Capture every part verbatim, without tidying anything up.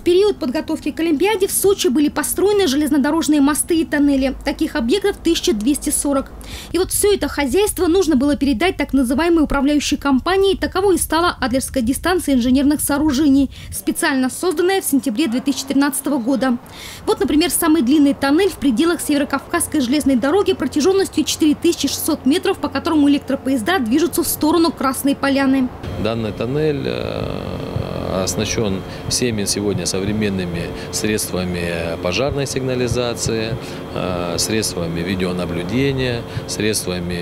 период подготовки к Олимпиаде в Сочи были построены железнодорожные мосты и тоннели. Таких объектов тысяча двести сорок. И вот все это хозяйство нужно было передать так называемой управляющей компании. Таковой и стала Адлерская дистанция инженерных сооружений, специально созданная в сентябре две тысячи тринадцатого года. Вот, например, самый длинный тоннель в пределах Северокавказской железной дороги протяженностью четыре тысячи шестьсот метров, по которому электропоезда движутся в сторону Красной Поляны. Данный тоннель оснащен всеми сегодня современными средствами пожарной сигнализации, средствами видеонаблюдения, средствами,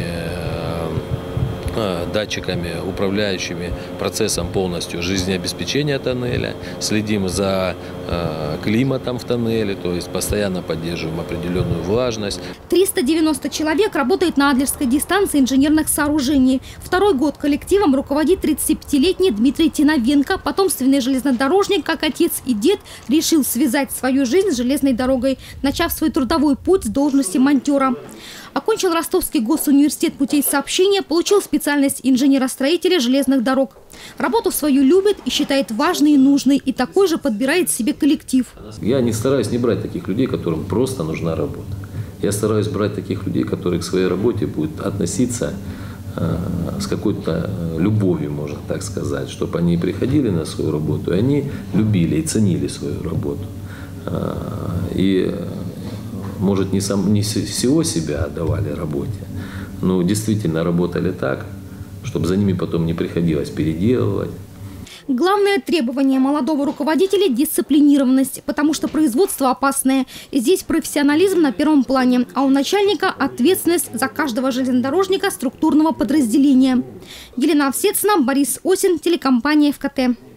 датчиками, управляющими процессом полностью жизнеобеспечения тоннеля. Следим за климатом в тоннеле, то есть постоянно поддерживаем определенную влажность. триста девяносто человек работает на Адлерской дистанции инженерных сооружений. Второй год коллективом руководит тридцатипятилетний Дмитрий Тиновенко. Потомственный железнодорожник, как отец и дед, решил связать свою жизнь с железной дорогой, начав свой трудовой путь с должности монтера. Окончил Ростовский госуниверситет путей сообщения, получил специальность инженера-строителя железных дорог. Работу свою любит и считает важной и нужной, и такой же подбирает себе коллектив. Я не стараюсь не брать таких людей, которым просто нужна работа. Я стараюсь брать таких людей, которые к своей работе будут относиться э, с какой-то любовью, можно так сказать, чтобы они приходили на свою работу, и они любили и ценили свою работу. Э, и может, не, сам, не всего себя отдавали работе, но действительно работали так, чтобы за ними потом не приходилось переделывать. Главное требование молодого руководителя – дисциплинированность, потому что производство опасное. Здесь профессионализм на первом плане, а у начальника – ответственность за каждого железнодорожника структурного подразделения. Елена Овсецина, Борис Осин, телекомпания эф ка тэ.